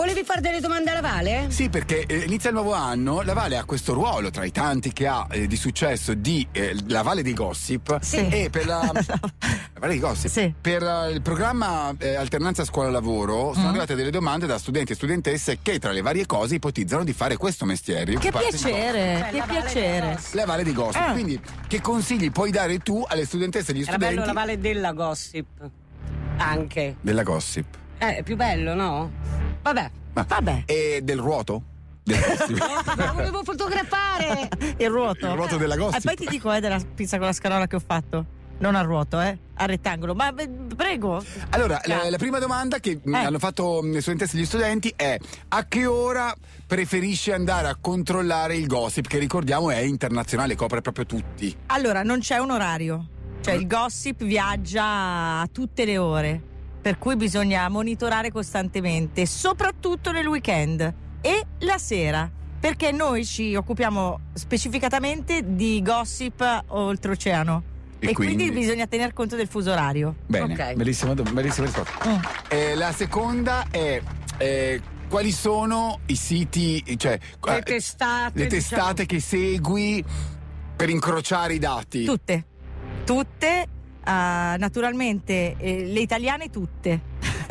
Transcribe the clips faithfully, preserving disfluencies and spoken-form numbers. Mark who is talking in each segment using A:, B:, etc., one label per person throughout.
A: volevi fare delle domande alla Vale?
B: Sì, perché eh, inizia il nuovo anno, la Vale ha questo ruolo tra i tanti che ha eh, di successo di eh, la Vale dei Gossip.
C: Sì.
B: E per la, la Vale dei Gossip,
C: Sì.
B: per uh, il programma eh, Alternanza Scuola-Lavoro sono
C: Mm.
B: arrivate delle domande da studenti e studentesse che tra le varie cose ipotizzano di fare questo mestiere.
C: Che
B: occuparsi di
C: piacere,
A: Cioè,
C: che
A: la Vale
C: piacere.
A: dei Gossip.
B: la Vale dei Gossip.
C: Ah.
B: Quindi, che consigli puoi dare tu alle studentesse e agli
A: Era
B: studenti
A: bello la Vale della Gossip. Anche.
B: della Gossip?
A: Eh, è più bello, no? Vabbè.
B: Ma-
C: Vabbè.
B: E del ruoto? Del Gossip.
A: No, lo volevo fotografare.
C: Il ruoto.
B: Il ruoto della Gossip.
C: E poi ti dico, eh, della pizza con la scarola che ho fatto. Non a ruoto, eh, a rettangolo. Ma beh, prego.
B: Allora, la, la prima domanda che mh,
C: Eh.
B: hanno fatto mh, le studentesse e gli studenti è: a che ora preferisci andare a controllare il Gossip, che ricordiamo è internazionale, copre proprio tutti?
C: Allora, non c'è un orario. Cioè, il gossip viaggia a tutte le ore. Per cui bisogna monitorare costantemente, soprattutto nel weekend e la sera. Perché noi ci occupiamo specificatamente di gossip oltreoceano.
B: E
C: E, quindi,
B: quindi?
C: bisogna tener conto del fuso orario.
B: Bene,
A: Ok.
B: bellissima, dom- bellissima risposta.
C: Mm.
B: Eh, la seconda è: eh, quali sono i siti, cioè
A: Le
B: eh,
A: testate.
B: le testate che segui per incrociare i dati?
C: Tutte, tutte, ah, naturalmente, eh, le italiane tutte,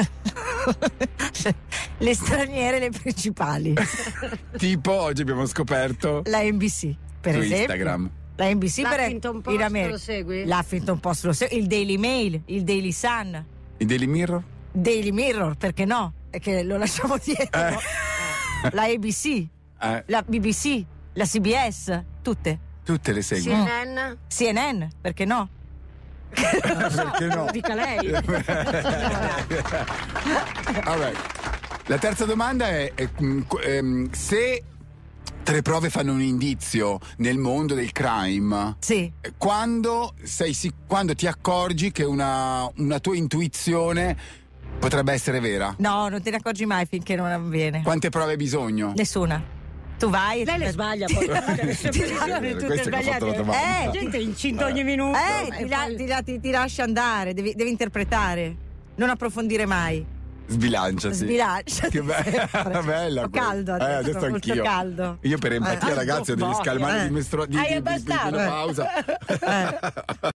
C: le straniere le principali,
B: Tipo, oggi abbiamo scoperto
C: la N B C per
B: su
C: esempio.
B: Instagram.
C: La N B C per
A: L'Huffington Post
C: in America.
A: lo segui?
C: L'Huffington Post lo segui, il Daily Mail, il Daily Sun,
B: I Daily Mirror?
C: Daily Mirror, perché no? È che lo lasciamo dietro.
B: Eh.
C: La A B C,
B: Eh,
C: la B B C, la C B S, tutte.
B: tutte le segui.
A: C N N?
C: C N N, perché no?
B: Perché no?
A: Lo dica lei.
B: Vabbè. La terza domanda è, è, mm, qu- ehm, se tre prove fanno un indizio nel mondo del crime,
C: Sì.
B: eh, quando, sei, sic- quando ti accorgi che una, una tua intuizione potrebbe essere vera?
C: No, non te ne accorgi mai finché non avviene.
B: Quante prove hai bisogno?
C: Nessuna. Tu vai e
A: Lei le sbaglia poi.
C: Ti
B: Sì,
C: lasci
B: per
C: tutte
B: questo che ho fatto la
C: sbagliate.
B: domanda.
C: Eh,
A: La gente è incinta ogni minuto.
C: eh,
A: E
C: ti, la-
A: poi-
C: ti la- ti- ti lasci andare, devi, devi interpretare, non approfondire mai.
B: Sbilanciati.
C: Sbilanciati.
B: Che be- bella
C: Ho
B: quella.
C: caldo
B: Eh,
C: adesso,
B: adesso
C: molto
B: anch'io.
C: caldo.
B: Io per empatia,
C: Eh,
B: ragazzi, ho degli
A: voglia.
B: scalmani
C: Eh.
B: di, mestro- di,
A: Hai
B: di, di, di
A: abbassato?
B: menopausa.
C: Eh.